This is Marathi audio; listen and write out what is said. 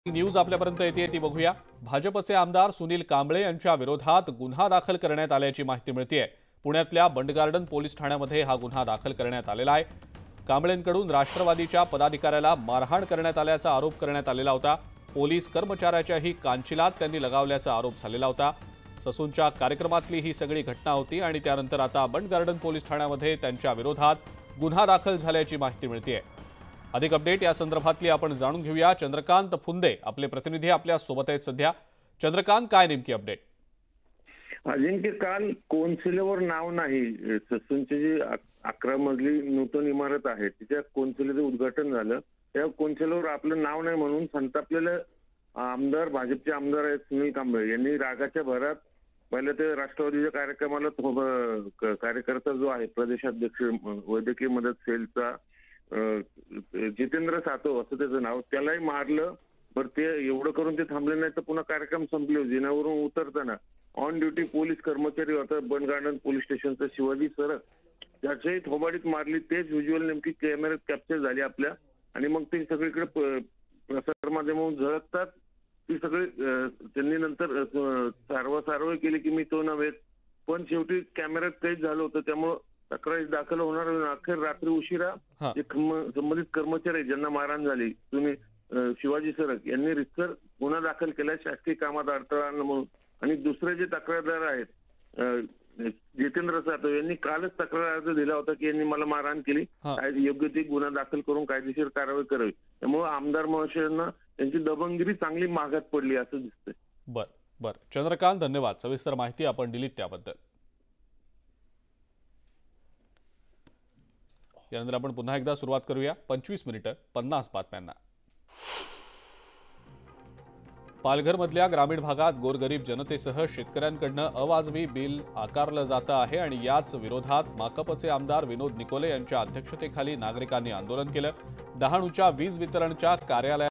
न्यूज आपल्यापर्यंत येते ती बघूया। भाजपचे आमदार सुनील कांबळे यांच्या विरोधात गुन्हा दाखल करण्यात आल्याची माहिती मिळतेय। पुण्यातल्या बंड गार्डन पोलीस ठाण्यामध्ये हा गुन्हा दाखल करण्यात आलेला आहे। कांबळेंकडून राष्ट्रवादीच्या पदाधिकाऱ्याला मारहाण करण्यात आल्याचा आरोप करण्यात आलेला होता। पोलीस कर्मचाऱ्याच्याही कांचिलात त्यांनी लगावल्याचा आरोप झालेला होता। ससूनच्या कार्यक्रमातली ही सगळी घटना होती आणि त्यानंतर आता बंड गार्डन पोलीस ठाण्यामध्ये त्यांच्या विरोधात गुन्हा दाखल झाल्याची माहिती मिळतेय। अधिक अपडेट या संदर्भातली आपण जाणून घेऊया। चंद्रकांत फुंदे आपले प्रतिनिधी आपल्या सोबत आहेत सध्या। चंद्रकांत, काय नेमकी अपडेट? अजिंक्य, काल कौन्सिलवर नाव नाही, ससूनची जी 11 मजली नूतन इमारत आहे तिच्या कौन्सिलचं उद्घाटन झालं। त्या कौन्सिलवर आपलं नाव नाही म्हणून संतापलेले आमदार, भाजपचे आमदार आहेत सुनील कांबळे यांनी रागाच्या भरात पहिले ते राष्ट्रवादीच्या कार्यक्रमाला कार्यकर्ता जो आहे प्रदेशाध्यक्ष वैद्यकीय मदत सेलचा जितेंद्र सातव असं त्याचं नाव, त्यालाही मारलं। बरं, ते एवढं करून ते थांबले नाही तर पुन्हा कार्यक्रम संपले। जिन्यावरून उतरताना ऑन ड्युटी पोलीस कर्मचारी होता बंड गार्डन पोलीस स्टेशनचा शिवाजी सरक, त्याच्याही थोबाडीत मारली। तेच व्हिज्युअल नेमकी कॅमेऱ्यात कॅप्चर झाली आपल्या, आणि मग ते सगळीकडे प्रसार माध्यमातून झळकतात। ती सगळी त्यांनी नंतर सारवासारव केली की मी तो नव्हे, पण शेवटी कॅमेऱ्यात काहीच झालं होतं, त्यामुळे तक्रार दाखल होणार। अखेर रात्री उशिरा जे संबंधित कर्मचारी ज्यांना मारहाण झाली तुम्ही शिवाजी सरक यांनी रितसर गुन्हा दाखल केला शासकीय कामात अडथळा म्हणून। आणि दुसरे जे तक्रारदार आहेत जितेंद्र सातव यांनी कालच तक्रार अर्ज दिला होता की यांनी मला मारहाण केली, योग्य ती गुन्हा दाखल करून कायदेशीर कारवाई करावी। त्यामुळे आमदार महाशयांना त्यांची दबंगगिरी चांगली महागात पडली असं दिसतंय। बर चंद्रकांत, धन्यवाद सविस्तर माहिती आपण दिलीत त्याबद्दल। यानंतर आपण पुन्हा एकदा सुरुवात करूया 25 मिनिटं 50 बातम्यांना। पालघरमधल्या ग्रामीण भागात गोरगरीब जनतेसह शेतकऱ्यांकडून अवाजवी बिल आकारलं जातं आहे आणि याच विरोधात माकपचे आमदार विनोद निकोले यांच्या अध्यक्षतेखाली नागरिकांनी आंदोलन केलं। डहाणूच्या वीज वितरणच्या कार्यालयात